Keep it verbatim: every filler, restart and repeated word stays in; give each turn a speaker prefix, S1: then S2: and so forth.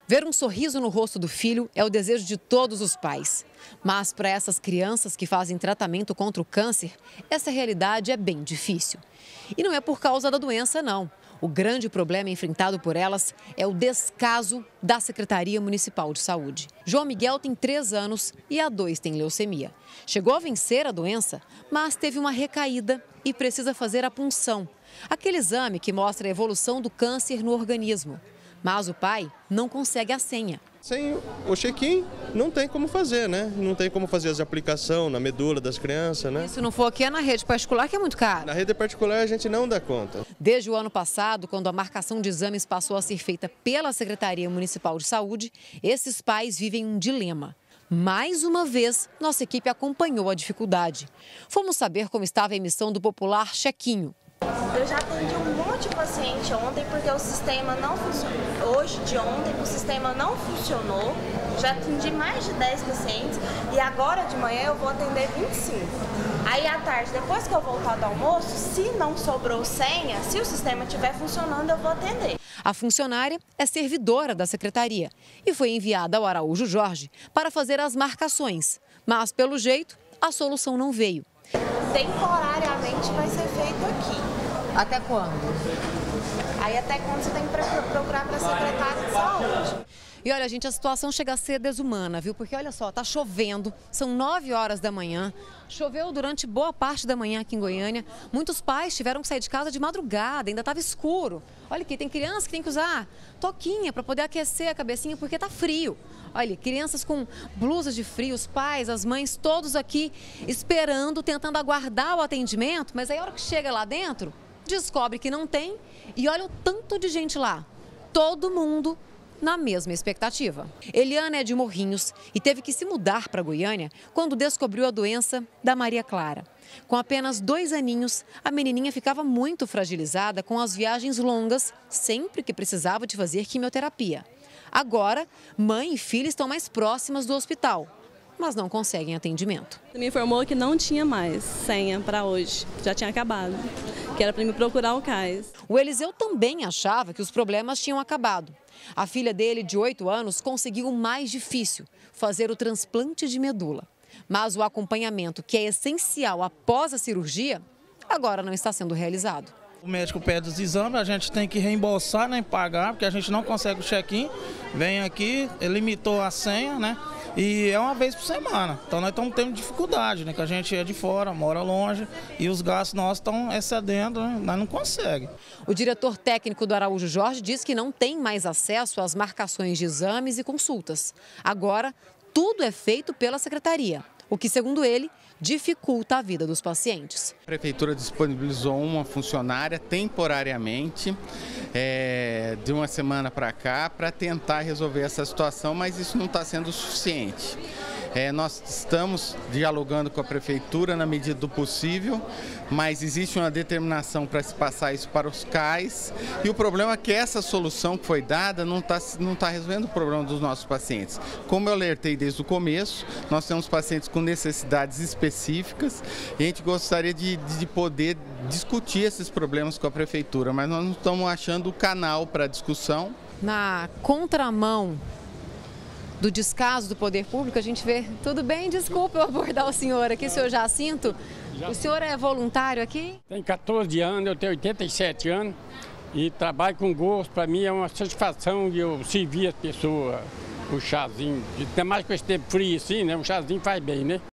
S1: Ver um sorriso no rosto do filho é o desejo de todos os pais. Mas para essas crianças que fazem tratamento contra o câncer, essa realidade é bem difícil. E não é por causa da doença, não. O grande problema enfrentado por elas é o descaso da Secretaria Municipal de Saúde. João Miguel tem três anos e a dois tem leucemia. Chegou a vencer a doença, mas teve uma recaída e precisa fazer a punção, aquele exame que mostra a evolução do câncer no organismo. Mas o pai não consegue a senha.
S2: Sem o check-in não tem como fazer, né? Não tem como fazer as aplicações na medula das crianças, né?
S1: Se não for aqui é na rede particular, que é muito caro.
S2: Na rede particular a gente não dá conta.
S1: Desde o ano passado, quando a marcação de exames passou a ser feita pela Secretaria Municipal de Saúde, esses pais vivem um dilema. Mais uma vez, nossa equipe acompanhou a dificuldade. Fomos saber como estava a emissão do popular chequinho.
S3: Eu já atendi um monte de paciente ontem porque o sistema não funcionou. Hoje, de ontem, o sistema não funcionou. Já atendi mais de dez pacientes e agora de manhã eu vou atender vinte e cinco. Aí à tarde, depois que eu voltar do almoço, se não sobrou senha, se o sistema estiver funcionando, eu vou atender.
S1: A funcionária é servidora da secretaria e foi enviada ao Araújo Jorge para fazer as marcações. Mas, pelo jeito, a solução não veio.
S3: Temporariamente vai ser feito aqui.
S1: Até quando?
S3: Aí até quando você tem que procurar para a secretária de saúde.
S1: E olha, gente, a situação chega a ser desumana, viu? Porque olha só, tá chovendo, são nove horas da manhã, choveu durante boa parte da manhã aqui em Goiânia. Muitos pais tiveram que sair de casa de madrugada, ainda estava escuro. Olha aqui, tem criança que tem que usar toquinha para poder aquecer a cabecinha porque tá frio. Olha, crianças com blusas de frio, os pais, as mães, todos aqui esperando, tentando aguardar o atendimento, mas aí a hora que chega lá dentro, descobre que não tem e olha o tanto de gente lá. Todo mundo na mesma expectativa. Eliana é de Morrinhos e teve que se mudar para Goiânia quando descobriu a doença da Maria Clara. Com apenas dois aninhos, a menininha ficava muito fragilizada com as viagens longas, sempre que precisava de fazer quimioterapia. Agora, mãe e filha estão mais próximas do hospital, mas não conseguem atendimento.
S4: Me informou que não tinha mais senha para hoje, já tinha acabado, que era para me procurar o CAIS.
S1: O Eliseu também achava que os problemas tinham acabado. A filha dele, de oito anos, conseguiu o mais difícil, fazer o transplante de medula. Mas o acompanhamento, que é essencial após a cirurgia, agora não está sendo realizado.
S5: O médico pede os exames, a gente tem que reembolsar, nem pagar, porque a gente não consegue o check-in. Vem aqui, ele limitou a senha, né? E é uma vez por semana. Então nós estamos tendo dificuldade, né? Que a gente é de fora, mora longe e os gastos nossos estão excedendo, né? Nós não conseguimos.
S1: O diretor técnico do Araújo Jorge diz que não tem mais acesso às marcações de exames e consultas. Agora, tudo é feito pela secretaria, o que, segundo ele, dificulta a vida dos pacientes.
S6: A prefeitura disponibilizou uma funcionária temporariamente, é, de uma semana para cá, para tentar resolver essa situação, mas isso não está sendo suficiente. É, nós estamos dialogando com a prefeitura na medida do possível, mas existe uma determinação para se passar isso para os CAIS e o problema é que essa solução que foi dada não está não tá resolvendo o problema dos nossos pacientes. Como eu alertei desde o começo, nós temos pacientes com necessidades específicas e a gente gostaria de, de poder discutir esses problemas com a prefeitura, mas nós não estamos achando o canal para discussão.
S1: Na contramão do descaso do poder público, a gente vê, tudo bem, desculpa eu abordar o senhor aqui, o senhor Jacinto, o senhor é voluntário aqui?
S7: Tenho quatorze anos, eu tenho oitenta e sete anos e trabalho com gosto, para mim é uma satisfação de eu servir as pessoas, o chazinho, ainda mais com esse tempo frio assim, né, um chazinho faz bem, né?